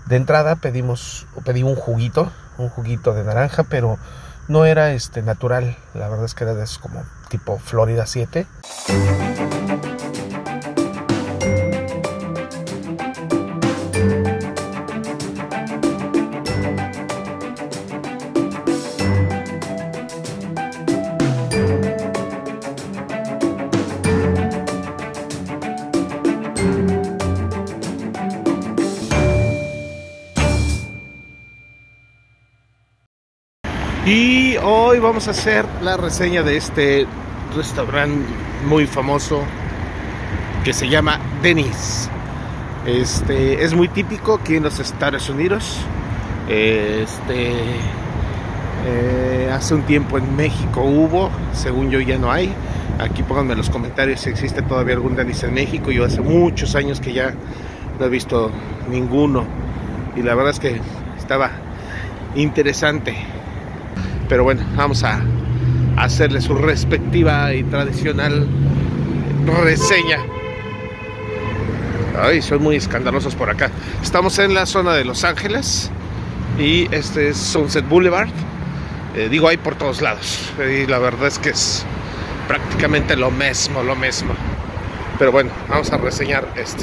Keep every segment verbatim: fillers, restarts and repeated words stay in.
De entrada pedimos, pedí un juguito, un juguito de naranja, pero no era este natural, la verdad es que era de esos como tipo Florida siete. Y hoy vamos a hacer la reseña de este restaurante muy famoso que se llama Denny's. Este es muy típico aquí en los Estados Unidos. Este eh, hace un tiempo en México hubo, según yo ya no hay. Aquí pónganme en los comentarios si existe todavía algún Denny's en México. Yo hace muchos años que ya no he visto ninguno y la verdad es que estaba interesante. Pero bueno, vamos a hacerle su respectiva y tradicional reseña. Ay, son muy escandalosos por acá. Estamos en la zona de Los Ángeles y este es Sunset Boulevard. Eh, digo, hay por todos lados. Y la verdad es que es prácticamente lo mismo, lo mismo. Pero bueno, vamos a reseñar este.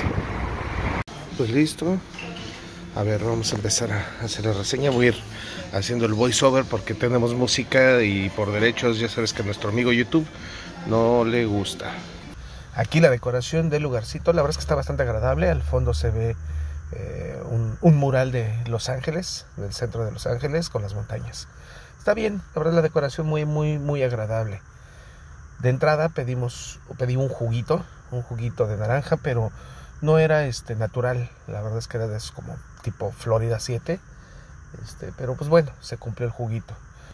Pues listo. A ver, vamos a empezar a hacer la reseña. Voy a ir haciendo el voiceover porque tenemos música y por derechos ya sabes que a nuestro amigo YouTube no le gusta. Aquí la decoración del lugarcito, la verdad es que está bastante agradable. Al fondo se ve eh, un, un mural de Los Ángeles, del centro de Los Ángeles con las montañas. Está bien, la verdad la decoración muy, muy, muy agradable. De entrada pedimos, pedí un juguito, un juguito de naranja, pero no era este natural, la verdad es que era de esos como tipo Florida siete, este, pero pues bueno, se cumplió el juguito.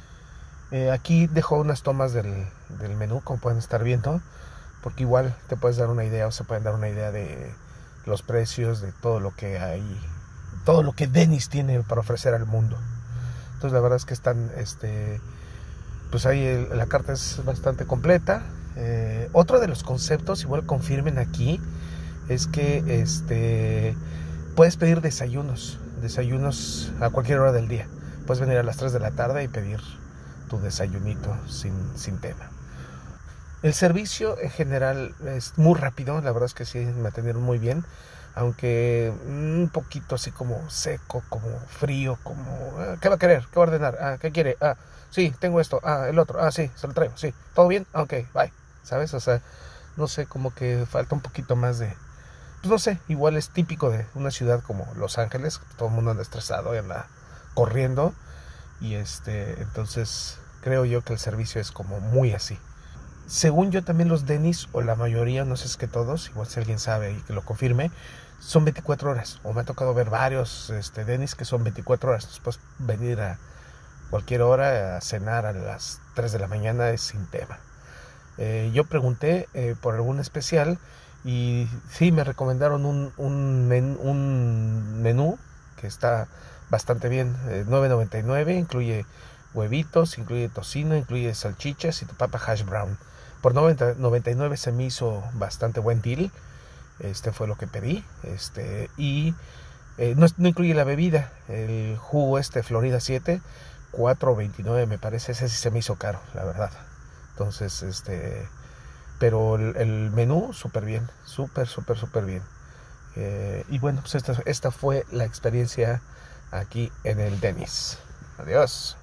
Eh, aquí dejo unas tomas del, del menú, como pueden estar viendo, porque igual te puedes dar una idea o se pueden dar una idea de los precios, de todo lo que hay, todo lo que Denny's tiene para ofrecer al mundo. Entonces la verdad es que están, este, pues ahí el, la carta es bastante completa. Eh, otro de los conceptos, igual confirmen aquí, es que este puedes pedir desayunos, desayunos a cualquier hora del día. Puedes venir a las tres de la tarde y pedir tu desayunito sin, sin tema. El servicio en general es muy rápido, la verdad es que sí me atendieron muy bien, aunque un poquito así como seco, como frío, como ¿qué va a querer? ¿Qué va a ordenar? Ah, ¿qué quiere? Ah, sí, tengo esto. Ah, el otro. Ah, sí, se lo traigo. Sí, ¿todo bien? Ok, bye. ¿Sabes? O sea, no sé, como que falta un poquito más de, pues no sé, igual es típico de una ciudad como Los Ángeles, todo el mundo anda estresado y anda corriendo, y este, entonces creo yo que el servicio es como muy así. Según yo también los Denny's, o la mayoría, no sé si es que todos, igual si alguien sabe y que lo confirme, son veinticuatro horas, o me ha tocado ver varios este, Denny's que son veinticuatro horas, después venir a cualquier hora a cenar a las tres de la mañana es sin tema. Eh, yo pregunté eh, por algún especial y sí me recomendaron un, un, men, un menú que está bastante bien, eh, nueve noventa y nueve, incluye huevitos, incluye tocino, incluye salchichas y tu papa hash brown. Por noventa y nueve se me hizo bastante buen deal. Este fue lo que pedí. Este, y eh, no, no incluye la bebida. El jugo este Florida siete, cuatro veintinueve me parece. Ese sí se me hizo caro, la verdad. Entonces, este, pero el, el menú súper bien, súper, súper, súper bien. Eh, y bueno, pues esta, esta fue la experiencia aquí en el Denny's. Adiós.